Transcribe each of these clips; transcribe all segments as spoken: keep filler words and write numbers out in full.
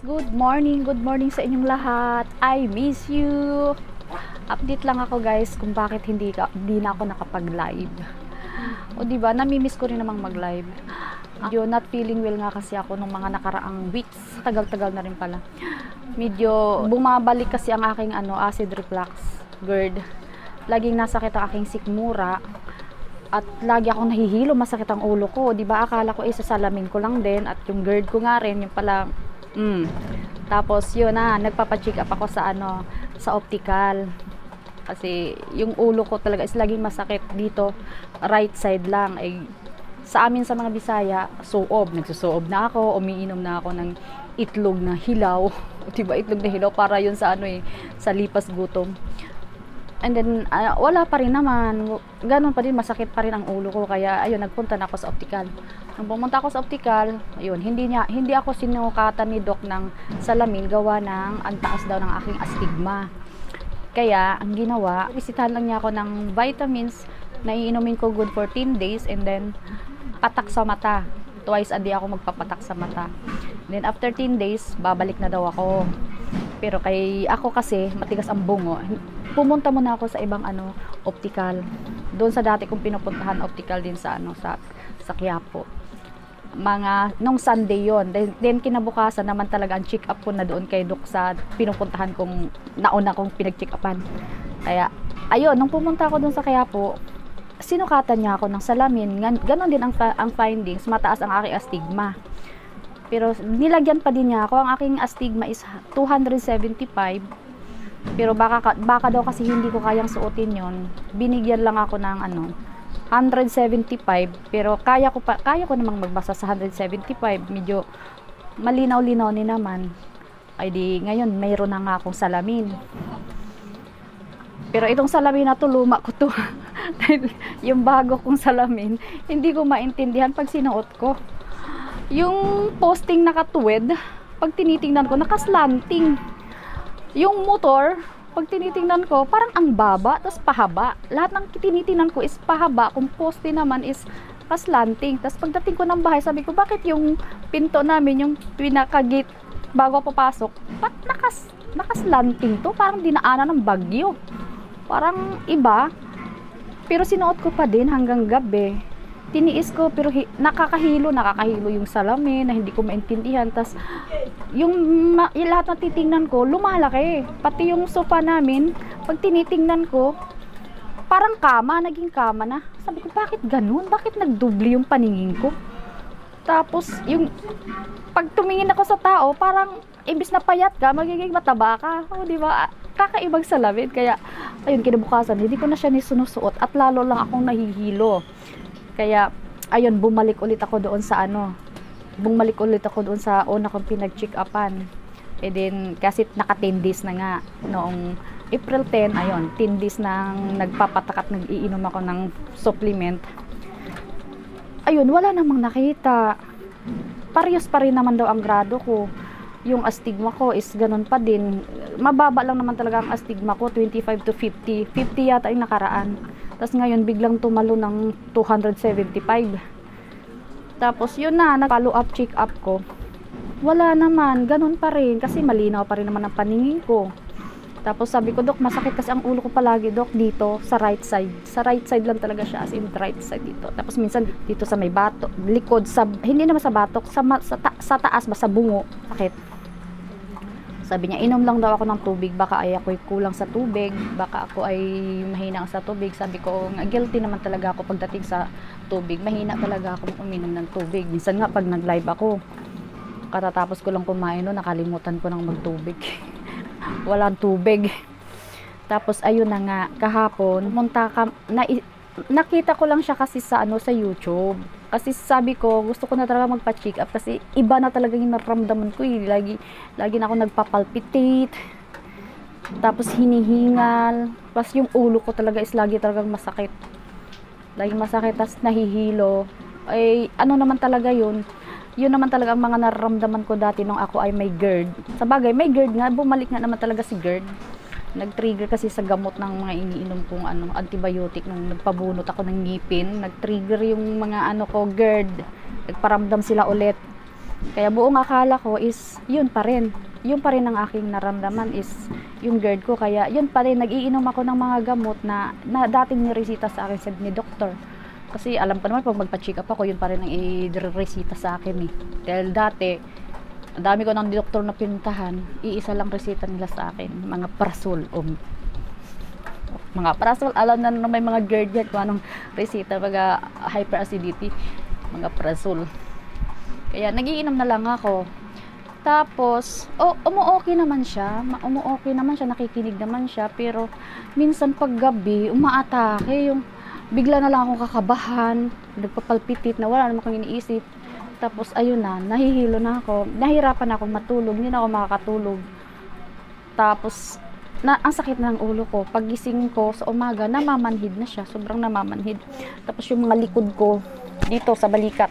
Good morning, good morning sa inyong lahat. I miss you. Update lang ako guys kung bakit hindi ka hindi na ako nakapag-live. O di ba, nami-miss ko rin namang mag-live. Medyo not feeling well nga kasi ako nung mga nakaraang weeks. Tagal-tagal na rin pala. Medyo bumabalik kasi ang aking ano, acid reflux, GERD. Laging nasakit ang aking sikmura. At lagi akong nahihilo, masakit ang ulo ko. Di ba, akala ko isa salamin ko lang din at yung GERD ko nga rin, yung pala mm. Tapos yun na, nagpapa-check up ako sa ano, sa optical. Kasi yung ulo ko talaga is laging masakit dito, right side lang. Ay sa amin sa mga Bisaya, suob, nagsusuob na ako, umiinom na ako ng itlog na hilaw. Diba, itlog na hilaw para yun sa ano eh, sa lipas gutom. And then, uh, wala pa rin naman. Ganon pa din, masakit pa rin ang ulo ko. Kaya, ayun, nagpunta na ako sa optical. Nung pumunta ako sa optical, ayun, hindi, niya, hindi ako sinukatan ni Doc ng salamin gawa ng ang taas daw ng aking astigma. Kaya, ang ginawa, bisitahan lang niya ako ng vitamins na iinumin ko good for fourteen days and then, patak sa mata. Twice a day ako magpapatak sa mata. Then, after ten days, babalik na daw ako. Pero kay ako kasi, matigas ang bungo. Pumunta muna ako sa ibang ano, optical. Doon sa dati kong pinupuntahan, optical din sa ano, sa sa Quiapo. Mga nung Sunday 'yon. Then, then kinabukasan naman talaga ang check up ko na doon kay Doc sa pinupuntahan kong nauna kong pinag-check upan. Kaya ayun, nung pumunta ako doon sa Quiapo, sinukatan niya ako ng salamin. Ganon din ang ang findings, mataas ang aking astigma. Pero nilagyan pa din niya ako. Ang aking astigma is two seventy-five. Pero baka, baka daw kasi hindi ko kayang suotin yon. Binigyan lang ako ng ano, one seventy-five. Pero kaya ko, pa, kaya ko namang magbasa sa one seventy-five. Medyo malinaw-linaw ni naman. Ay di, ngayon mayroon na nga akong salamin. Pero itong salamin na to, luma ko to. Yung bago kong salamin, hindi ko maintindihan pag sinuot ko. Yung posting nakatuwid, pag tinitingnan ko, nakaslanting. Yung motor, pag tinitingnan ko, parang ang baba, tapos pahaba. Lahat ng tinitingnan ko is pahaba. Kung poste naman is kaslanting. Tapos pagdating ko ng bahay, sabi ko, bakit yung pinto namin, yung pinaka-gate bago papasok, ba't nakas, nakaslanting to? Parang dinaanan ng bagyo. Parang iba. Pero sinuot ko pa din hanggang gabi. Tiniis ko, pero hi, nakakahilo, nakakahilo yung salamin na hindi ko maintindihan. Tas yung, ma, yung lahat na titingnan ko, lumalaki. Pati yung sofa namin, pag tinitingnan ko, parang kama, naging kama na. Sabi ko, bakit ganun? Bakit nagdubli yung paningin ko? Tapos, yung, pag tumingin ako sa tao, parang, imbis na payat ka, magiging mataba ka. O, di ba? Kakaibang salamin. Kaya, ayun, kinabukasan, hindi ko na siya nisunusuot at lalo lang akong nahihilo. Kaya, ayun, bumalik ulit ako doon sa ano, bumalik ulit ako doon sa una kong pinag-check upan. E din, kasi naka ten days na nga, noong April ten, ayun, ten days nang nagpapatak at nag-iinom ako ng supplement. Ayun, wala namang nakita. Parehas pa rin naman daw ang grado ko. Yung astigma ko is ganun pa din. Mababa lang naman talaga ang astigma ko, twenty-five to fifty. fifty yata yung nakaraan. Tapos ngayon, biglang tumalo ng two seventy-five. Tapos yun na, nag-follow up, check up ko. Wala naman, ganun pa rin. Kasi malinaw pa rin naman ang paningin ko. Tapos sabi ko, Dok, masakit kasi ang ulo ko palagi, Dok, dito, sa right side. Sa right side lang talaga siya, as in right side dito. Tapos minsan, dito sa may batok, likod, sa, hindi naman sa batok, sa, sa, ta, sa taas ba, sa bungo, sakit. Sabi niya, inom lang daw ako ng tubig, baka ay ako'y kulang sa tubig, baka ako ay mahina sa tubig. Sabi ko, guilty naman talaga ako pagdating sa tubig. Mahina talaga ako uminom ng tubig. Minsan nga, pag nag-live ako, katatapos ko lang kumain, no, nakalimutan ko nang magtubig. Walang tubig. Tapos, ayun na nga, kahapon, pumunta ka, na, nakita ko lang siya kasi sa, ano, sa YouTube. Kasi sabi ko, gusto ko na talaga magpa-check up kasi iba na talaga yung naramdaman ko eh. Lagi, lagi na ako nagpapalpitate. Tapos hinihingal. Tapos yung ulo ko talaga is lagi talagang masakit. Lagi masakit, tapos nahihilo. Ay, ano naman talaga yun? Yun naman talaga ang mga nararamdaman ko dati nung ako ay may GERD. Sa bagay, may GERD nga, bumalik nga naman talaga si GERD. Nag-trigger kasi sa gamot ng mga iniinom kong ano, antibiotic nung nagpabunot ako ng ngipin. Nag-trigger yung mga ano ko, GERD. Nagparamdam sila ulit. Kaya buong akala ko is yun pa rin. Yun pa rin ang aking naramdaman is yung GERD ko. Kaya yun pa rin, nag-iinom ako ng mga gamot na, na dating niresita sa akin sa ni doktor. Kasi alam ko naman pag magpa-check up ako, yun pa rin ang i-resita sa akin eh. Dahil dati, ang dami ko ng doktor na pinuntahan, iisa lang resita nila sa akin, mga Prasol. O, mga Prasol, alam na na may mga GERD yan kung anong resita, mga hyperacidity, mga Prasol. Kaya nagiinom na lang ako. Tapos, oh, umu-okay naman siya. Umu-okay naman siya, nakikinig naman siya. Pero, minsan pag gabi, umaatake. Yung, bigla na lang akong kakabahan. Nagpapalpitit na wala naman akong iniisip. Tapos, ayun na, nahihilo na ako. Nahirapan akong matulog. Hindi na ako makakatulog. Tapos, na, ang sakit na ng ulo ko. Pagising ko sa umaga, namamanhid na siya. Sobrang namamanhid. Tapos, yung mga likod ko, dito sa balikat.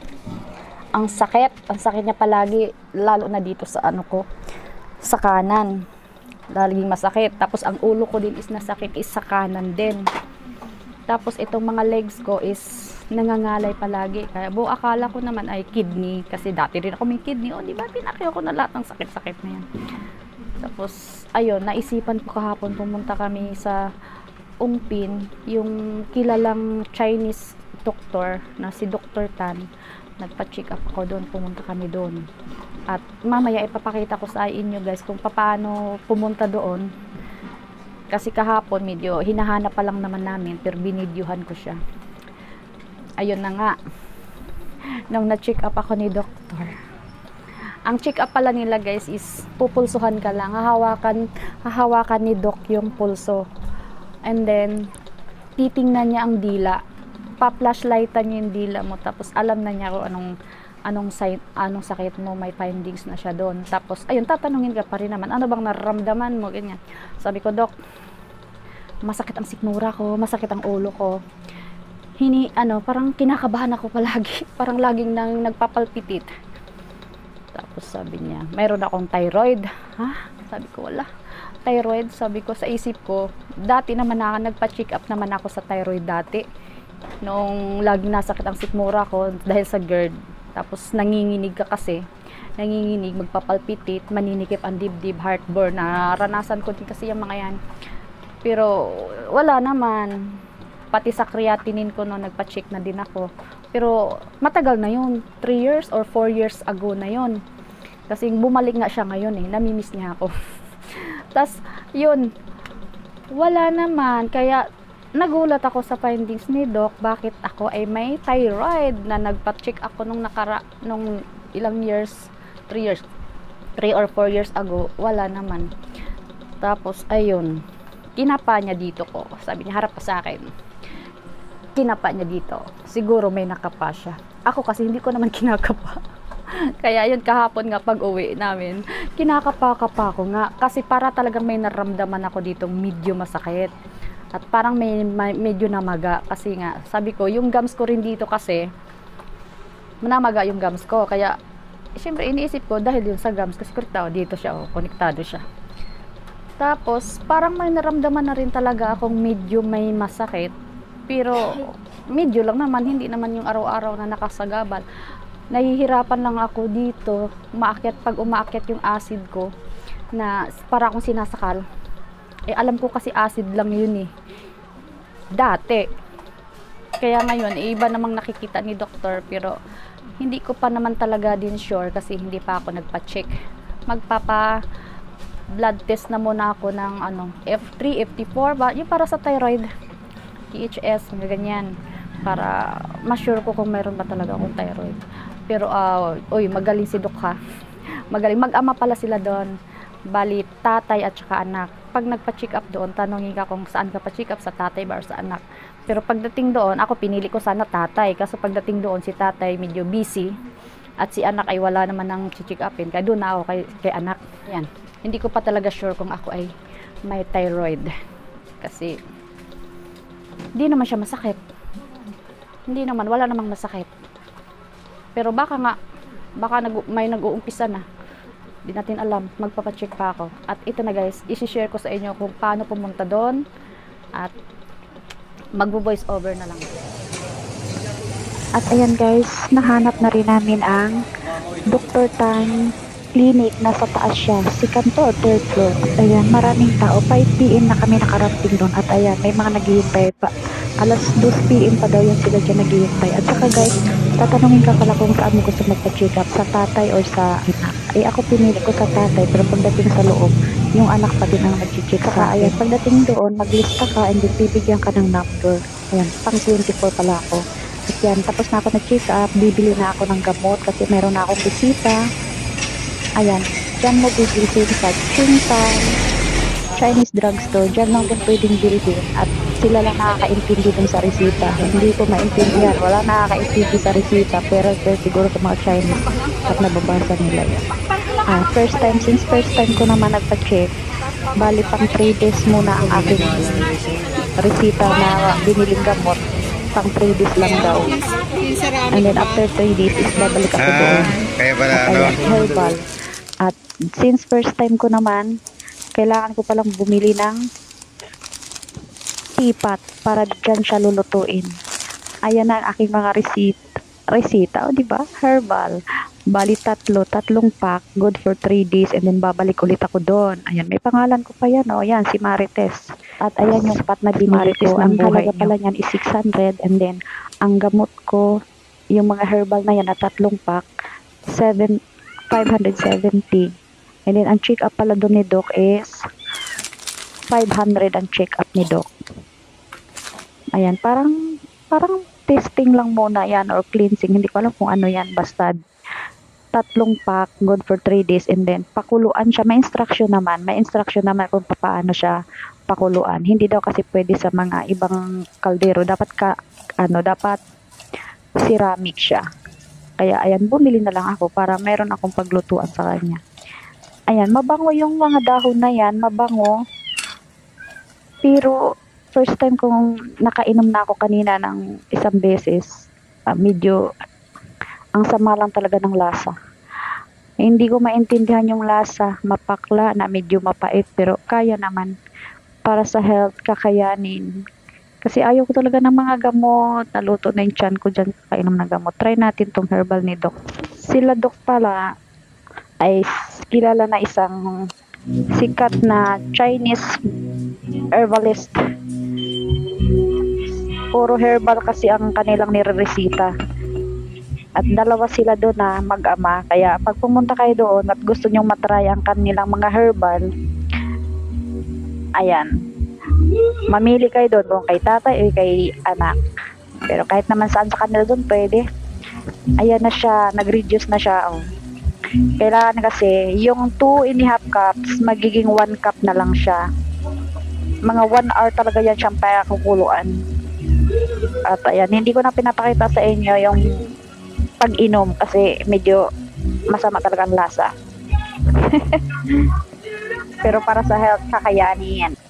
Ang sakit, ang sakit niya palagi, lalo na dito sa ano ko, sa kanan. Laging masakit. Tapos ang ulo ko din is nasakit is sa kanan din. Tapos itong mga legs ko is nangangalay palagi. Kaya buong akala ko naman ay kidney. Kasi dati rin ako may kidney. O, di ba, pinakyo ko na lahat ng sakit-sakit na yan. Tapos, ayun, naisipan ko kahapon pumunta kami sa Ungpin, yung kilalang Chinese doctor na si Doctor Tan. Nagpa-check up ako doon, pumunta kami doon. At mamaya ipapakita ko sa inyo guys kung paano pumunta doon. Kasi kahapon medyo hinahanap pa lang naman namin, pero binidyohan ko siya. Ayun na nga. Nung na-check up ako ni doktor. Ang check up pala nila guys is pupulsuhan ka lang, hahawakan, hahawakan ni doc yung pulso. And then titingnan niya ang dila. Pa-flashlightan niya yung dila mo, tapos alam na niya kung anong anong sign, anong sakit mo, may findings na siya doon. Tapos ayun, tatanungin ka pa rin naman, ano bang nararamdaman mo, ganyan. Sabi ko, Dok, masakit ang sikmura ko, masakit ang ulo ko. Hini ano, parang kinakabahan ako palagi, parang laging nang nagpapalpitit. Tapos sabi niya, mayroon akong thyroid. Ha? Sabi ko, wala. Thyroid, sabi ko sa isip ko, dati naman na nagpa-check up naman ako sa thyroid dati. Noong laging nasakit ang sikmura ko dahil sa GERD. Tapos nanginginig ka kasi. Nanginginig, magpapalpitit, maninikip ang dibdib, heartburn. Naranasan ko din kasi yung mga yan. Pero wala naman. Pati sa creatinine ko noong nagpa-check na din ako. Pero matagal na yun. three years or four years ago na yun. Kasi bumalik nga siya ngayon eh. Namimiss niya ako. Tapos yun, wala naman. Kaya nagulat ako sa findings ni Doc, bakit ako ay may thyroid na nagpa-check ako nung nakara nung ilang years, three years, three or four years ago, wala naman. Tapos ayun, kinapa niya dito ko. Sabi niya, harap ka sa akin. Kinapa niya dito. Siguro may nakapa siya. Ako kasi hindi ko naman kinakapa. Kaya yun, kahapon nga pag uwi namin, kinakapa-kapa ko nga. Kasi para talagang may naramdaman ako dito medyo masakit. At parang may, may medyo namaga. Kasi nga, sabi ko, yung gums ko rin dito kasi, namaga yung gums ko. Kaya, siyempre, iniisip ko, dahil yun sa gums, kasi konektado dito siya, oh, konektado siya. Tapos, parang may naramdaman na rin talaga akong medyo may masakit. Pero, medyo lang naman, hindi naman yung araw-araw na nakasagabal. Nahihirapan lang ako dito, umaakyat, pag umaakyat yung acid ko, na para akong sinasakal. Eh, alam ko kasi acid lang yun eh. Dati. Kaya ngayon, eh, iba namang nakikita ni doktor, pero hindi ko pa naman talaga din sure kasi hindi pa ako nagpa-check. Magpapa blood test na muna ako ng ano, F three, F T four, ba? Yung para sa thyroid. T H S, ganyan. Para ma-sure ko kung meron ba talaga akong thyroid. Pero, uh, uy, magaling si Doc ha. Magaling. Mag-ama pala sila doon. Bali, tatay at saka anak. Pag nagpa-check up doon, tanongin ka kung saan ka pa-check up, sa tatay ba or sa anak. Pero pagdating doon, ako pinili ko sana tatay. Kasi pagdating doon, si tatay medyo busy. At si anak ay wala naman nang check upin. Kaya doon na ako kay, kay anak. Yan. Hindi ko pa talaga sure kung ako ay may thyroid. Kasi, hindi naman siya masakit. Hindi naman, wala namang masakit. Pero baka nga, baka nag, may nag-uumpisa na. Di natin alam, magpapacheck pa ako. At ito na guys, isi-share ko sa inyo kung paano pumunta doon. At magbo-voice over na lang. At ayan guys, nahanap na rin namin ang Doctor Tan Clinic, nasa taas siya, second floor, third floor. Ayan, maraming tao. five p m na kami nakarating doon. At ayan, may mga naghihintay pa. Alas two p m pa daw yan sila dyan naghihintay. At saka guys, tatanungin ka pala kung saan mo gusto magpa-check up, sa tatay or sa anak. Eh ako pinili ko sa tatay, pero pagdating sa loob, yung anak pa din ang nag-check. Saka ayan, pagdating doon, maglista ka and then bibigyan ka ng number. Ayan, pang twenty-four pala ako. At yan, tapos na ako nag-check up, bibili na ako ng gamot kasi meron na akong bisita. Ayan, dyan mo bibilhin sa Chintan Chinese drugstore. Dyan lang din pwedeng bilhin at sila lang nakakaintindi dun sa resita. Hindi ko maintindihan. Wala nakakaintindi sa resita, pero, pero siguro sa mga Chinese at nababasa nila yan. Ah, first time, since first time ko naman nagpa-check, bali pang three days muna ang aking resita na biniling gamot. Pang three days lang daw. And then after three days is babalik ako doon. Kaya pala, At ano? ayan, herbal. At since first time ko naman, kailangan ko palang bumili ng teapot para dyan siya lulutuin. Ayan na ang aking mga receipt. Resita, o oh, diba? Herbal. Bali tatlo, tatlong pack, good for three days, and then babalik ulit ako doon. Ayan, may pangalan ko pa yan, o. Oh. Ayan, si Marites. At ayan yung pat na binili ko. Ang halaga pala niyan is six hundred, and then ang gamot ko, yung mga herbal na yan na tatlong pack, seven five hundred seventy. And then, ang check-up pala doon ni Doc is five hundred ang check-up ni Doc. Ayan, parang, parang testing lang muna yan or cleansing. Hindi ko alam kung ano yan. Basta, tatlong pack, good for three days. And then, pakuluan siya. May instruction naman. May instruction naman kung paano siya pakuluan. Hindi daw kasi pwede sa mga ibang kaldero. Dapat ka, ano, dapat ceramic siya. Kaya ayan, bumili na lang ako para meron akong paglutuan sa kanya. Ayan, mabango yung mga dahon na yan, mabango. Pero first time kong nakainom na ako kanina ng isang beses, uh, medyo ang sama lang talaga ng lasa. Eh, hindi ko maintindihan yung lasa, mapakla na medyo mapait, pero kaya naman para sa health, kakayanin. Kasi ayaw ko talaga ng mga gamot. Naluto na yung tiyan ko dyan kainom ng gamot. Try natin tong herbal ni Doc. Sila Doc pala ay kilala na isang sikat na Chinese herbalist. Puro herbal kasi ang kanilang nire-resita. At dalawa sila doon na mag-ama. Kaya pag pumunta kayo doon at gusto nyong matry ang kanilang mga herbal, ayan, mamili kayo doon kung kay tatay o kay anak. Pero kahit naman saan sa kanila doon pwede. Ayan na siya, nag-reduce na siya. Oh. Kailangan kasi yung two and a half cups magiging one cup na lang siya. Mga one hour talaga yan siyang pakukuluan. At ayan, hindi ko na pinapakita sa inyo yung pag-inom kasi medyo masama talaga ang lasa. Pero para sa health, kakayanin yan.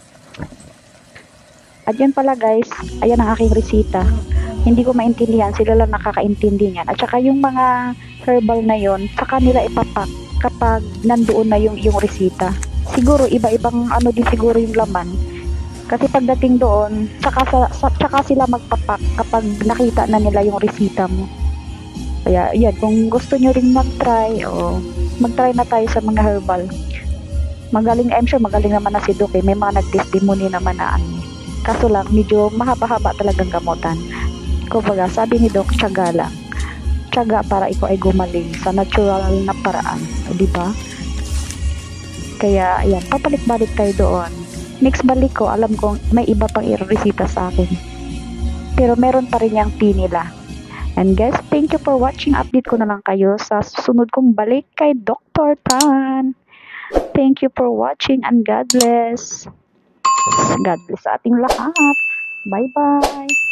At yun pala guys, ayan ang aking resita. Hindi ko maintindihan, sila lang nakakaintindi niyan. At saka yung mga herbal na yon, sa kanila ipapak kapag nandoon na yung yung resita. Siguro iba-ibang ano din siguro yung laman. Kasi pagdating doon, saka, sa, sa, saka sila magpapak kapag nakita na nila yung resita mo. Kaya yan, kung gusto nyo rin mag-try, o mag-try na tayo sa mga herbal. Magaling, I'm sure magaling naman na si Doc eh. May mga nag-testimony naman na ano. Kaso lang, medyo mahaba-haba talagang gamutan. Kumbaga, sabi ni Doc, tiyaga lang. Tiyaga para ikaw ay gumaling sa natural na paraan. O, diba? Kaya, ayan, papalik-balik tayo doon. Next balik ko, alam kong may iba pang i-resita sa akin. Pero meron pa rin yung tea nila. And guys, thank you for watching. Update ko na lang kayo sa susunod kong balik kay Doctor Tan. Thank you for watching and God bless. God bless sa ating lahat. Bye-bye.